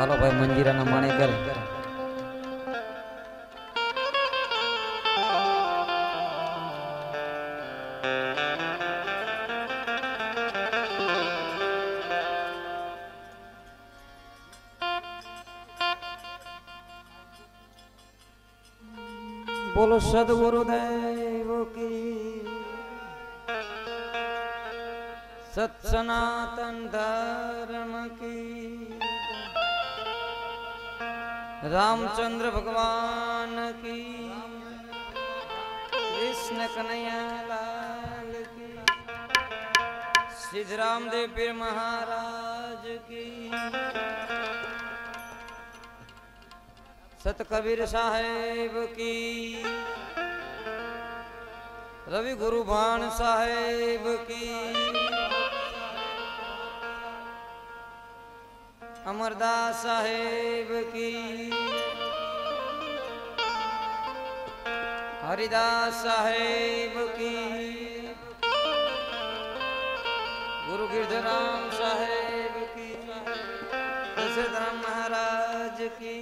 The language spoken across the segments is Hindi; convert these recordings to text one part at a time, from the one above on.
હાલો ભાઈ મંજીરાના માણે કરે बोलो सदगुरुदेव की सत सनातन धर्म की रामचंद्र भगवान की कृष्ण कन्हैया लाल की सिद्धराम देव पीर महाराज की सत कबीर साहेब की रवि गुरु भान साहेब की अमरदास साहेब की हरिदास साहेब की गुरु गिरधराम साहेब की दशरथराम महाराज की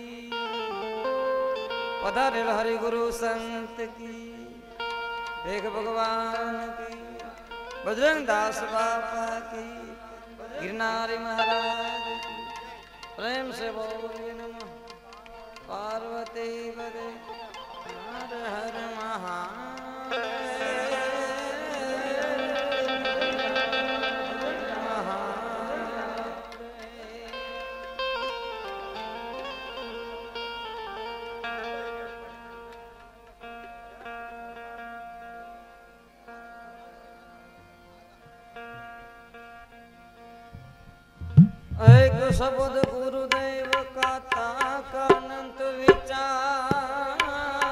पधारे हरि गुरु संत की देख भगवान की बजरंग दास बाबा की गिरनारी महाराज की प्रेम से बोले नमः पार्वती बदे हर हर एक शब्द गुरुदेव का था अनंत विचार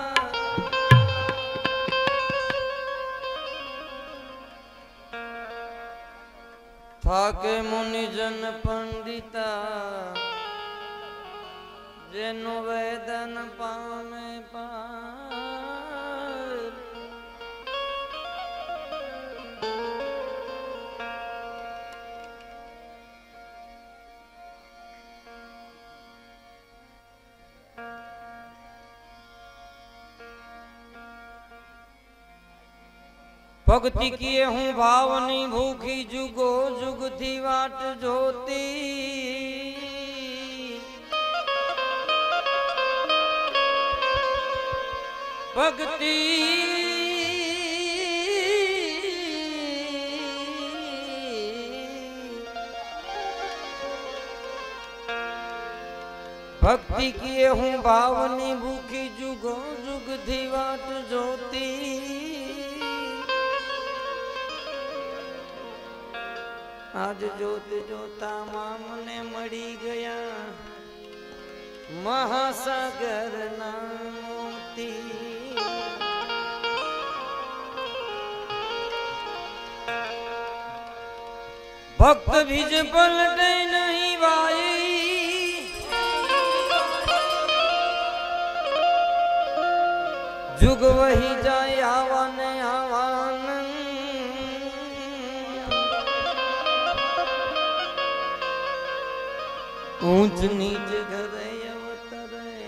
था के मुनिजन पंडिता जेनु वेदन पामे पार भक्ति किए हूँ भावनी भूखी जुगो जुग थी वाट जोती भक्ति भक्ति किए हूँ भावनी भूखी जुगो जुग थी वाट जोती आज जोत जोता मामने मड़ी गया महासागर ना मोती भक्त बीज पलटे नहीं भाई जुग वही जाए आवान आवान ऊंच नीच घर अवतरे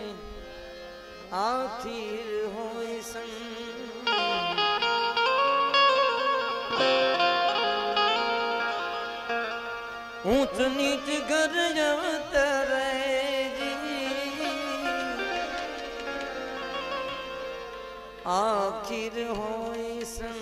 आखिर होए संग ऊंच नीच घर अवतरे जी आखिर होए संग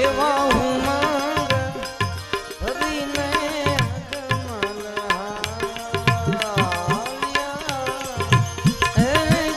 एवा हूँ मांग हरि ने अगमन हालिया है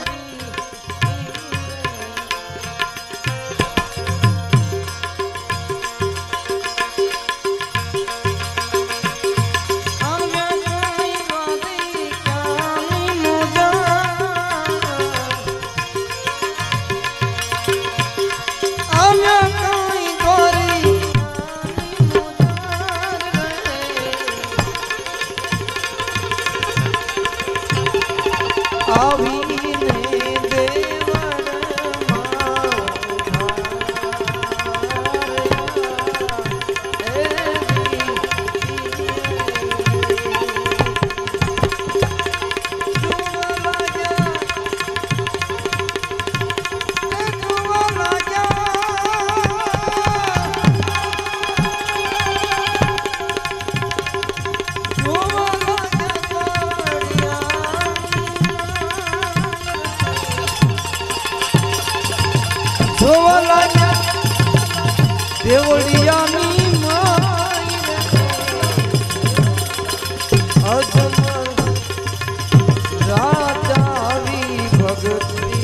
देवड़ियानी माई अजमल राजा वी भगती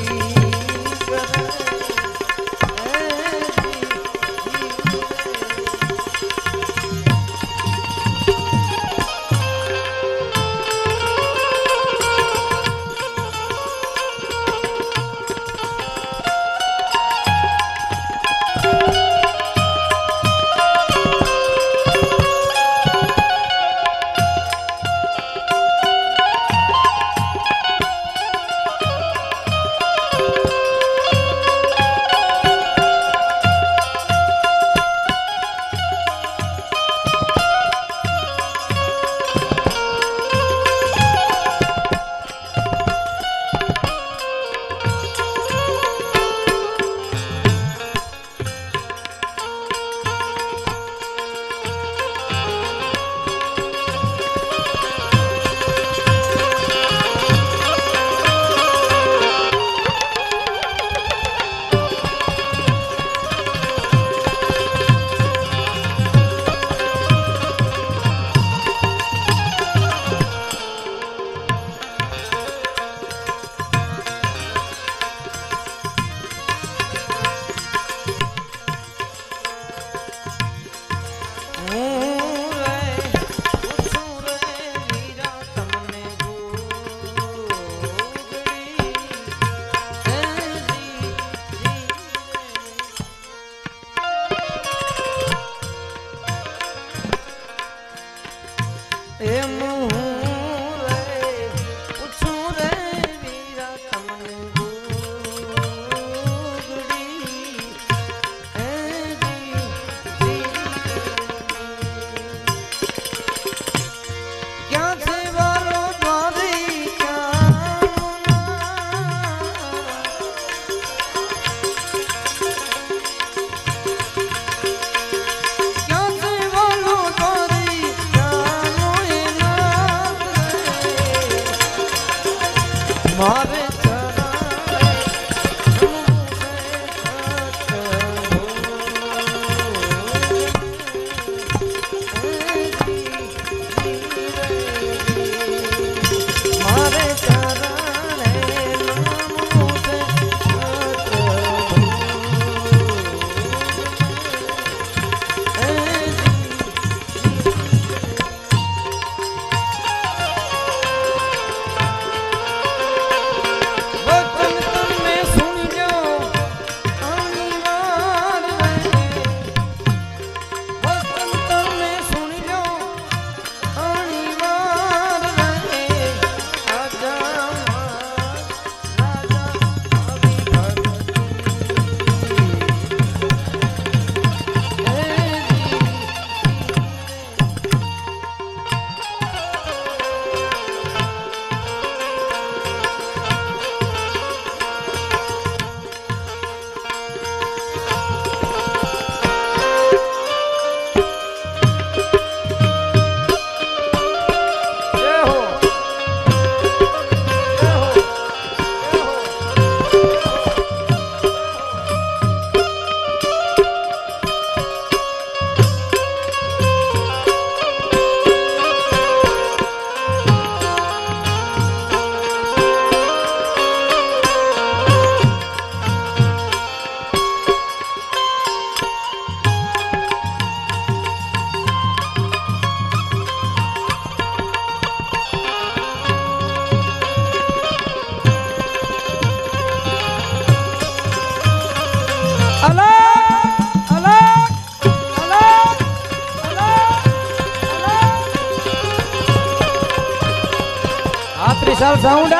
त्रिशाल साउंडा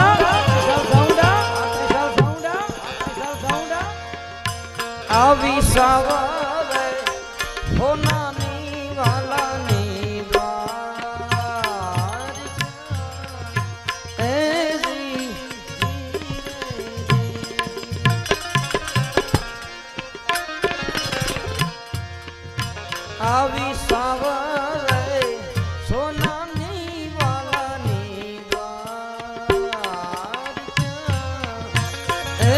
આવી સવારે હોનાની વાલાની દ્વાર એ જી આવી સવારે સોનાની વાલાની દ્વાર એ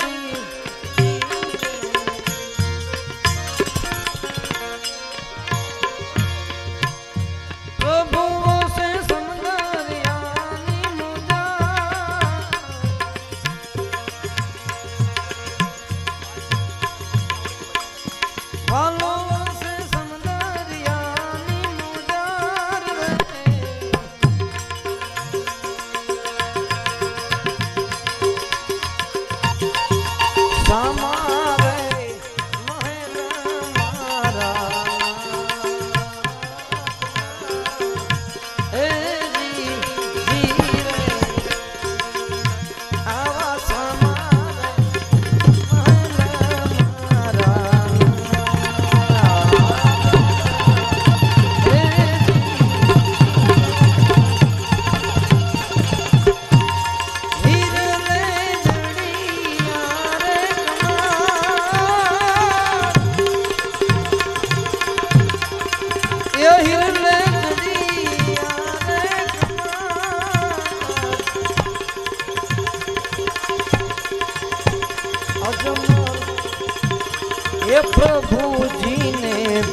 ये प्रभु जी ने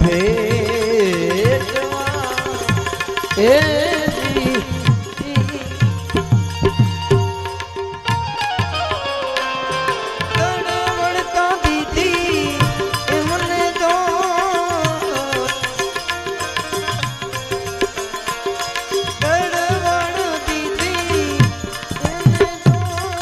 भेटवा ए जी तड़वड़ता दीदी इमने दो तड़वड़ दीदी इमने दो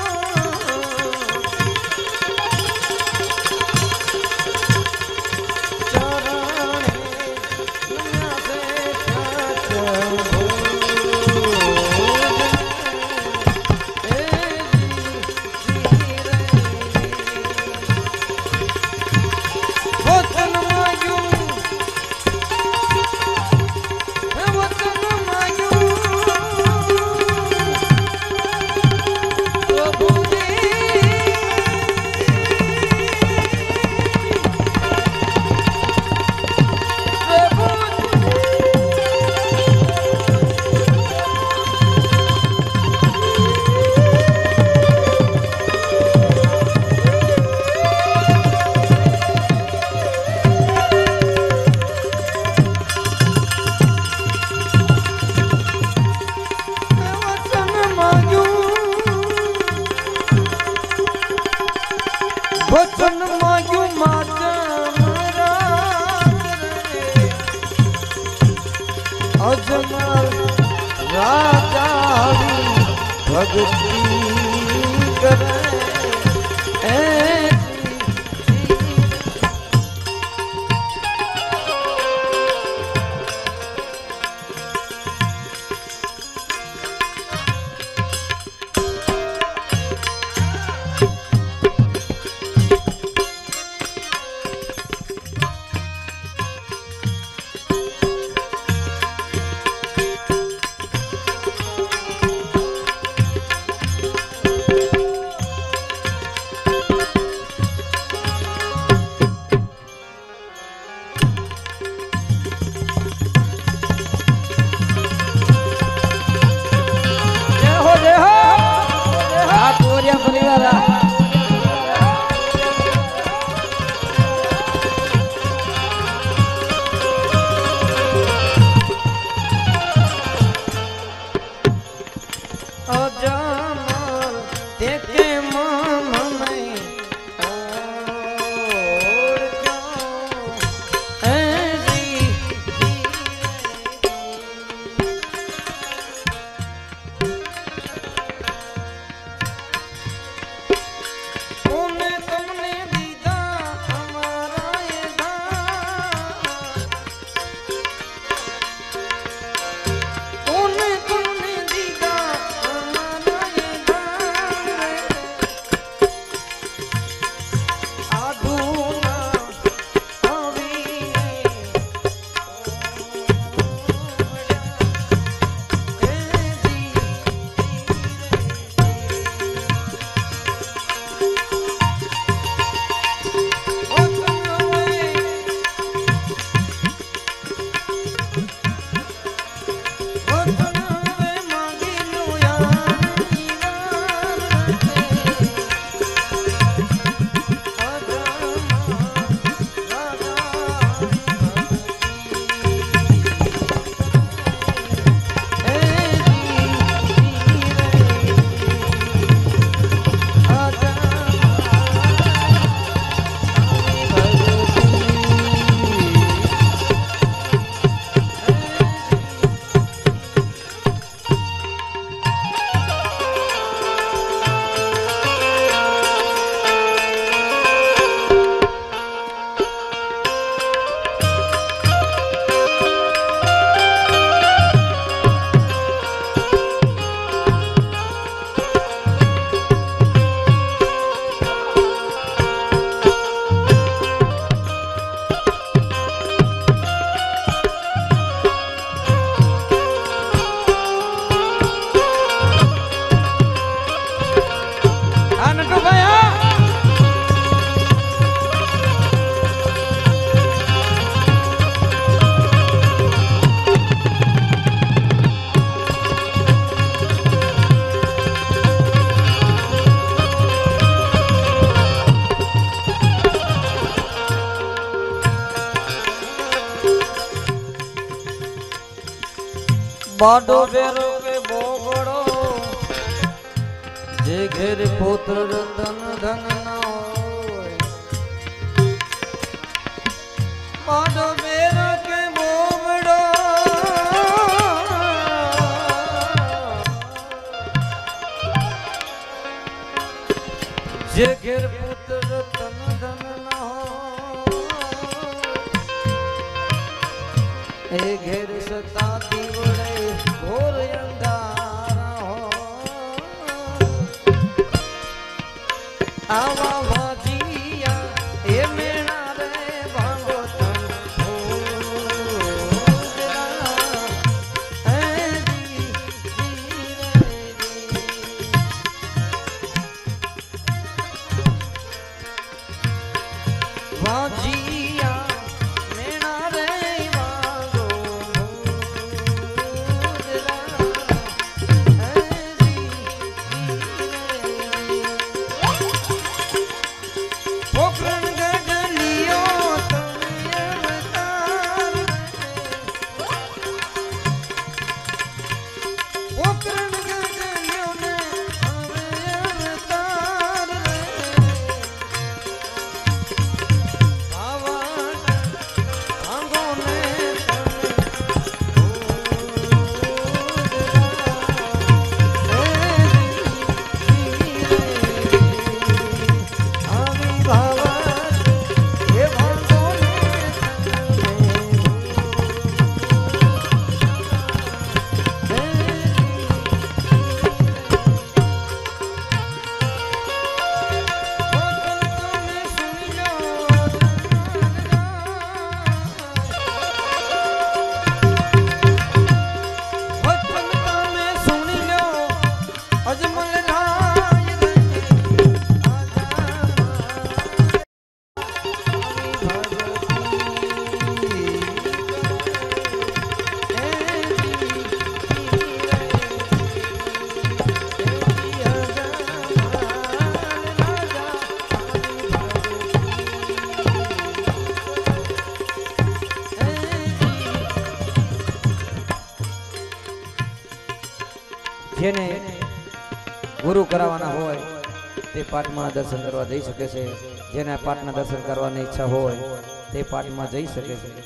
वचन मायू अजमल राजा भक्ति करे बाडो बेरो के बोगड़ो जे घेर पुत्र रतन धन ना होय बाडो बेरो के बोगड़ो जे घेर पुत्र रतन धन ना हो ए घेर सता दीवड़े घोर अंधारा हो आवा भाजिया ए मेणा रे भांगो तन भोजरा ए जी रे भाजिया मेणा रे भांगो भोजरा ए जी रे पोखरण गडलियो तने अवतार पोखरण गडलियो ने अवतार बाबा भांगो ने आमी बाबा ये भांगो ने अजमल राय જેને ગુરુ કરાવવાના હોય તે પાઠમાં દર્શન કરવા જઈ શકે છે જેને પાઠના દર્શન કરવાની ઈચ્છા હોય તે પાઠમાં જઈ શકે છે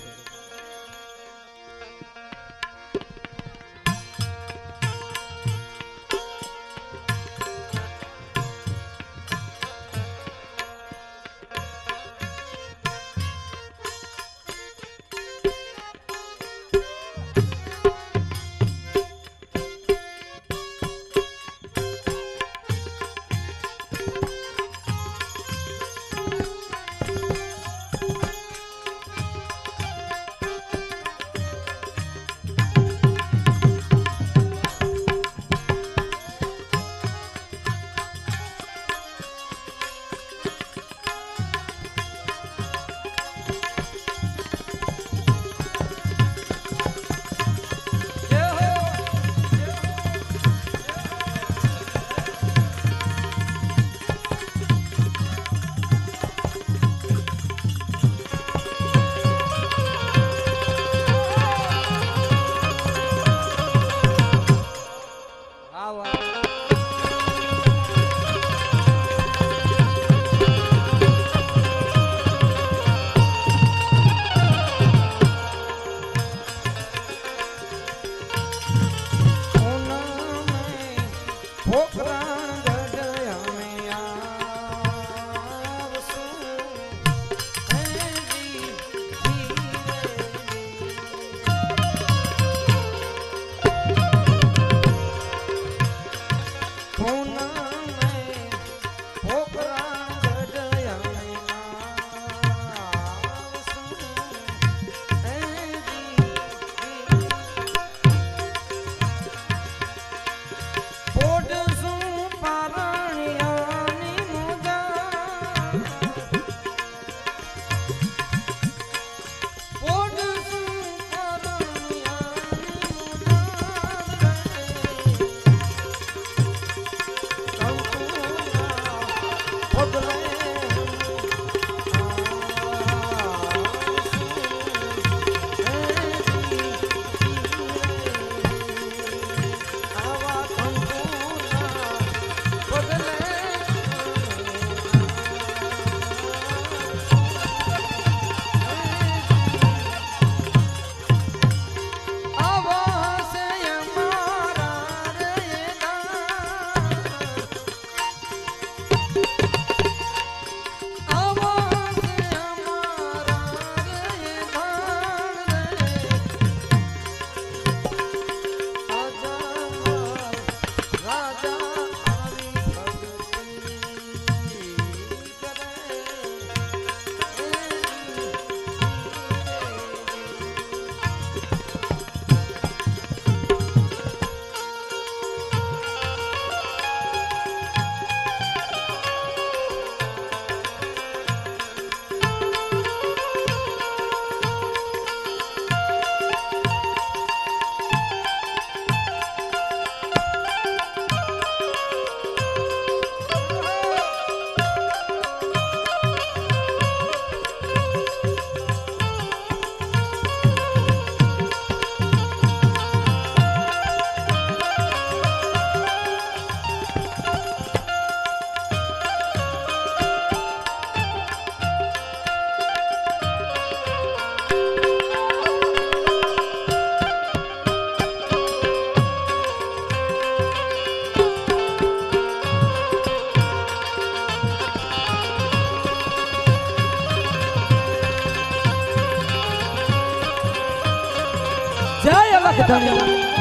जय अलख धनी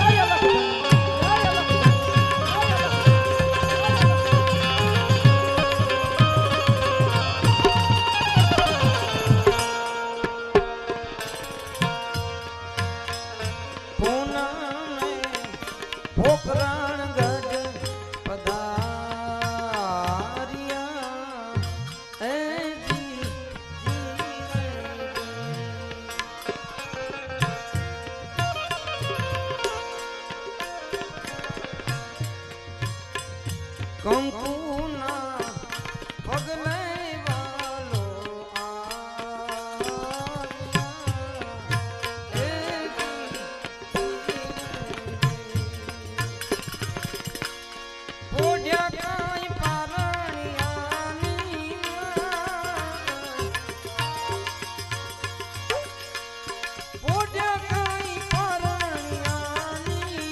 कंकुना पगले वालो पोड्या काई पारणियानी पोड्या काई पारणियानी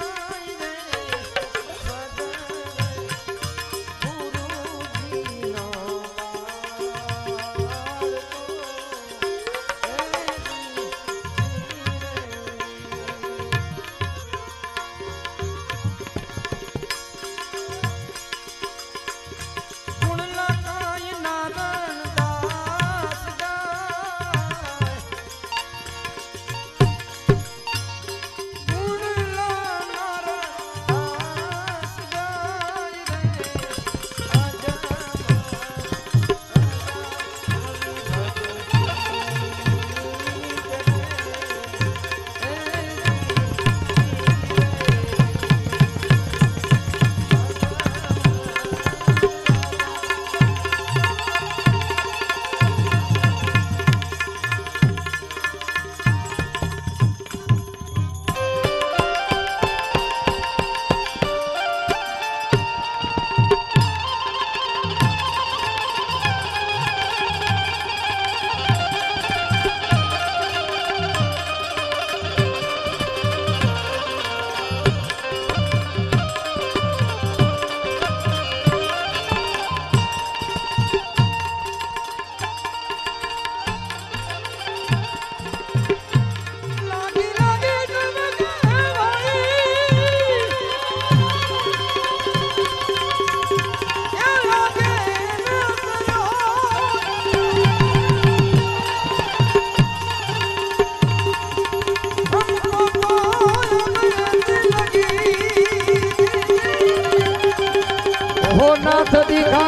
हो नाथ दिखा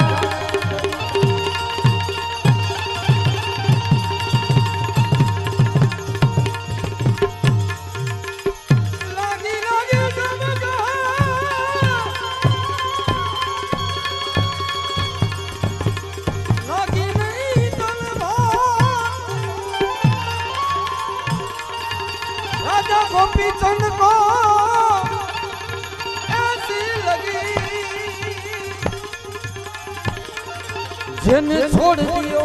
लागी लागी सब लागी नहीं राजा गोपी चंद को ऐसी लगी जिन्हें छोड़ दियो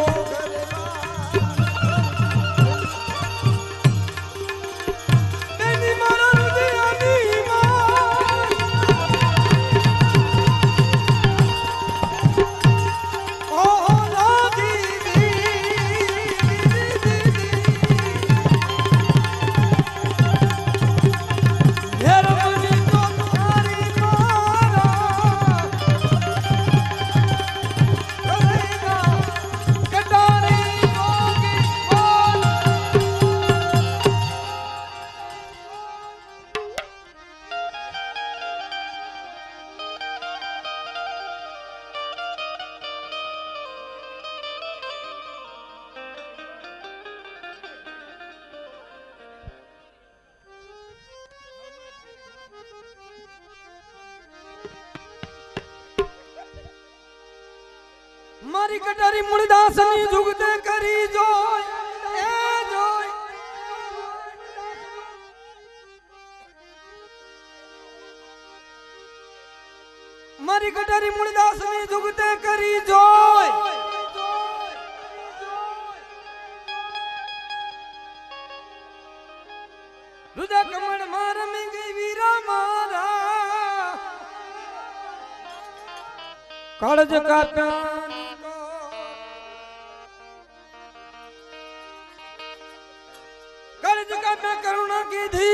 मारी कटारी मुड़दासनी जुगते करी जोय ए जोय मारी कटारी मुड़दासनी जुगते करी जोय रुदा कमड़ मार में गई वीरा मारा काळज का प्यान काळज का मैं करुणा की थी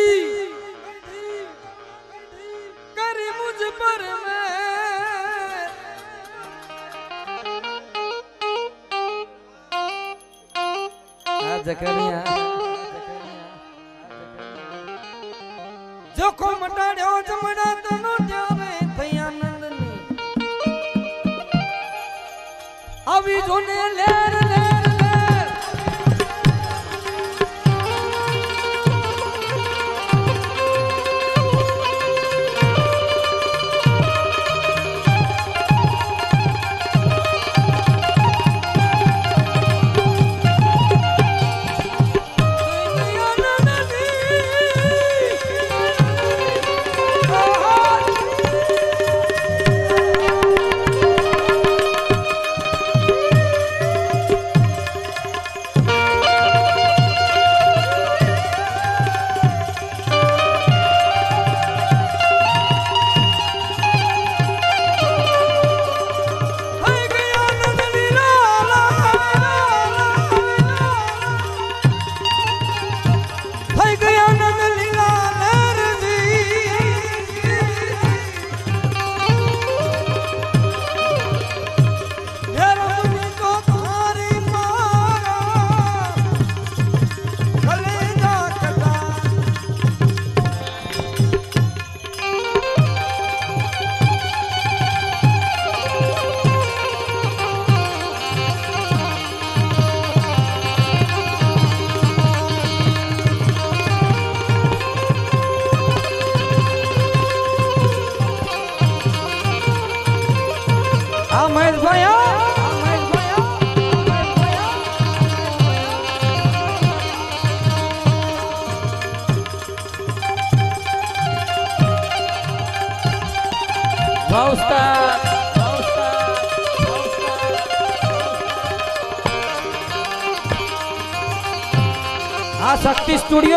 करी मुझ पर मैं जकरिया जो को मटाड्यो जमड़ा तनो त्यारे थई आनंदनी अभी जोने लेर लेर लेर महेश भैया हाँ शक्ति स्टूडियो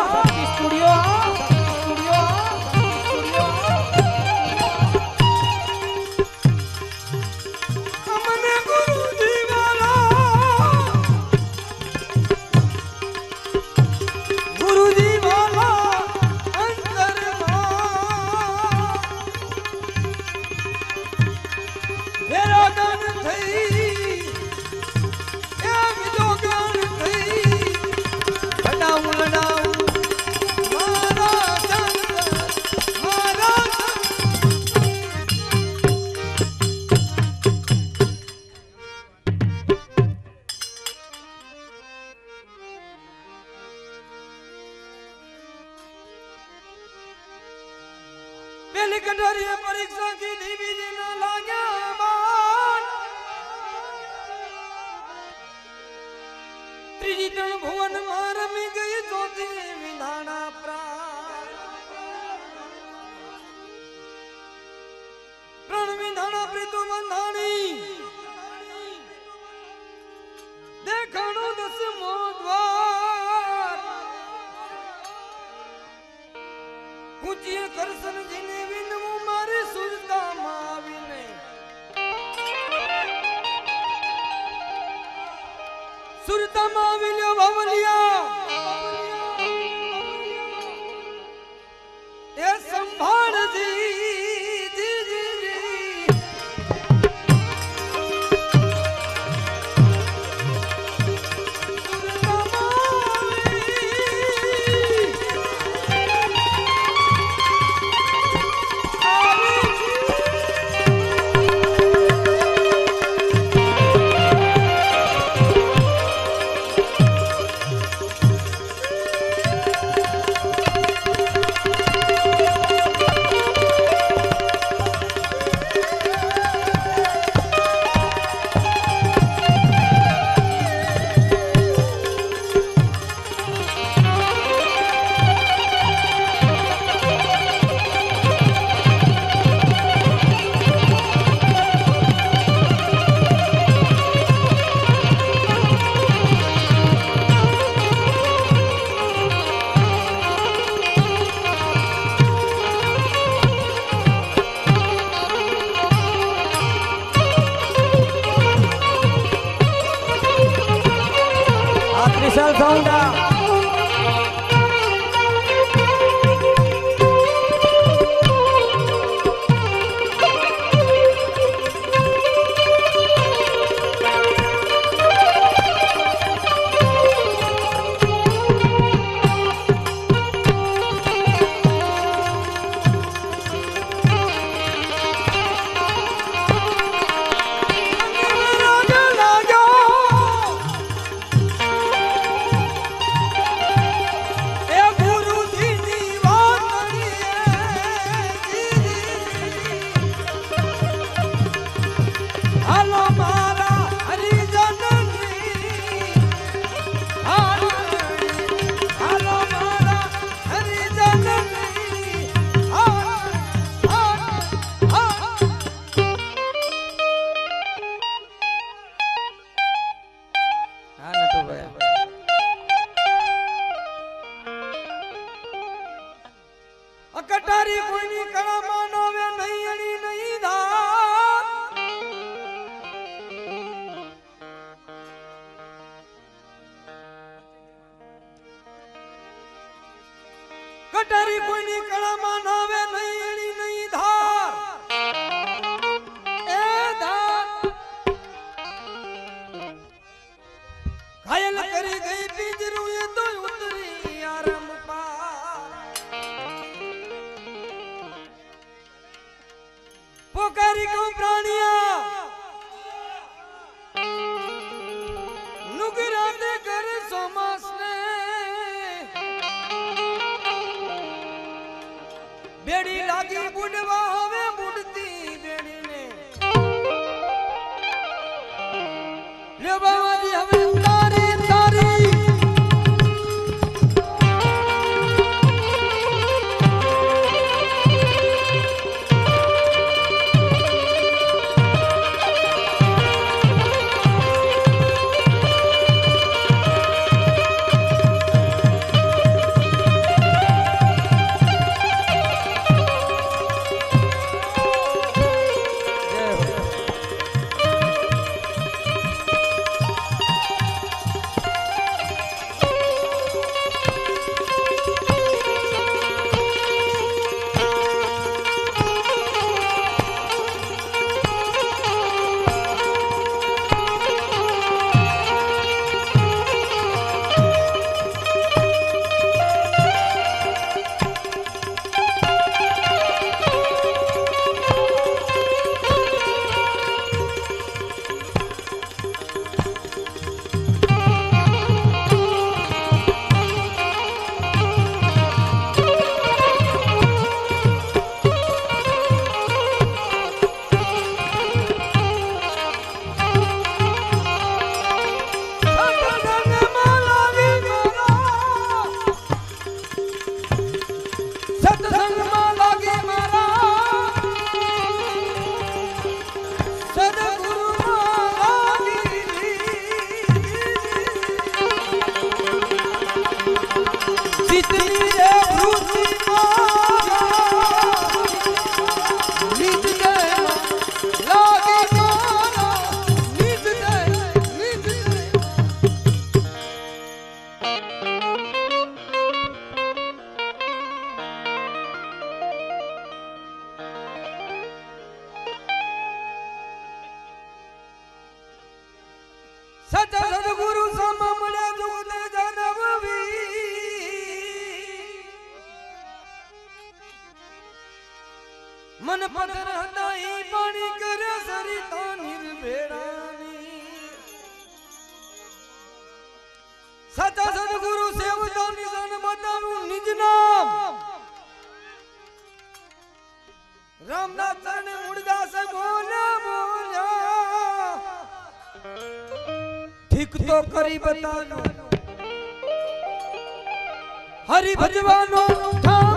पहली कटोरी परीक्षा की दीवी जी न लागे बाण त्रिजी तन भुवन मार में गई चौथी विधाना प्रण विधाना प्रीतु बंधानी देखणो दसमो द्वार ऊंचिए करसन जिने विनमु मारे सुरता माविने सुरता माविल्यो भवलिया ए संभाल जी विशाल साउंड कटारी कोई नहीं कड़ा मानोवे नहीं अड़ी नहीं धार कटारी कोई नहीं कड़ा मानोवे नहीं अड़ी नहीं धार ए धार घायल करी गई पिंजरू ये तो उतरी आराम पोकारी को प्राणिया नुगरा दे कर सोमास ने बेड़ी लागी बुढ़वा हवे बुढ़ती बेड़ी ने ले बाबा जी हमें तारी तारी सतगुरु सममड़े जुगद जनवी मन पदर हटाई पानी करे सरिता निर्भेड़ानी सचा सतगुरु सेवता निजन बताऊं निज नाम रामनाथ ने मुर्दास बोले बोला ठीक तो करी बतानो हरि भजवानो ठाम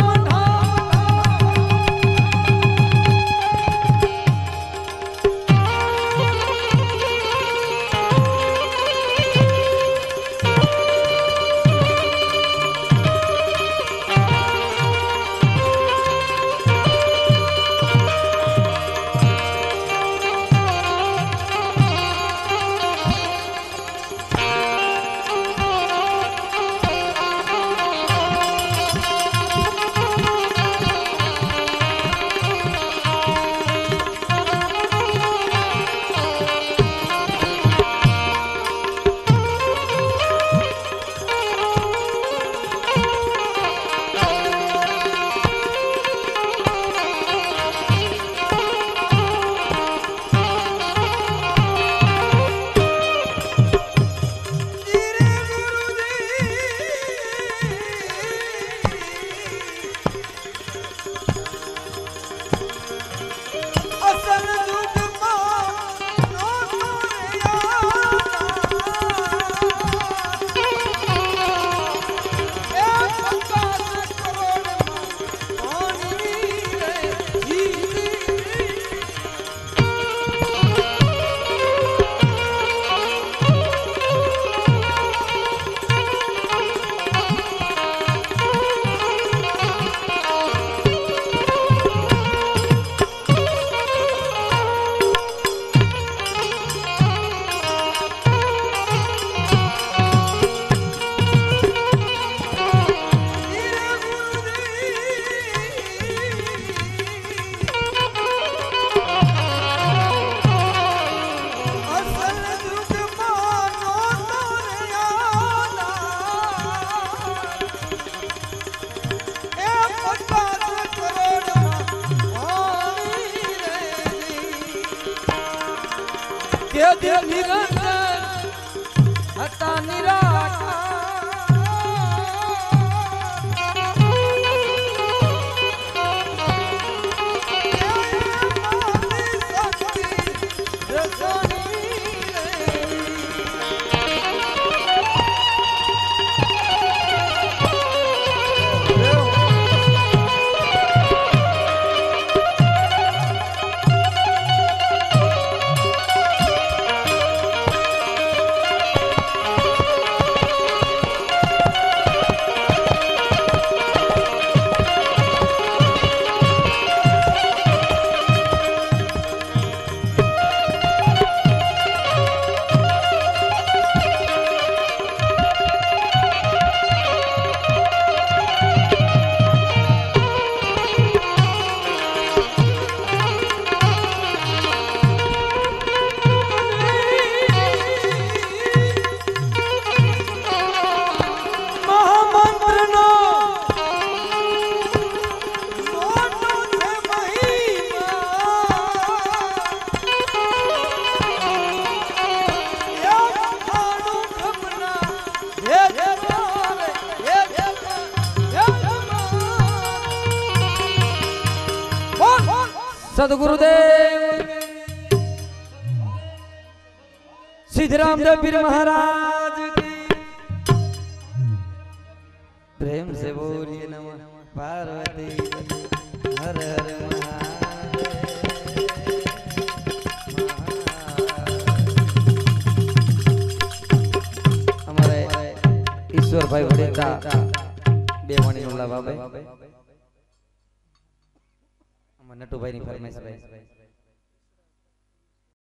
કે દિલ નિરંજન હતા નિરાકાર सदगुरुदेव सिद्धराम देव महाराज की प्रेम से बोलिए नमः पार्वती हर हर हमारे ईश्वर भाई वडेटा बेवाणी उल्ला बाबा नटू भाई फरमाइश भाई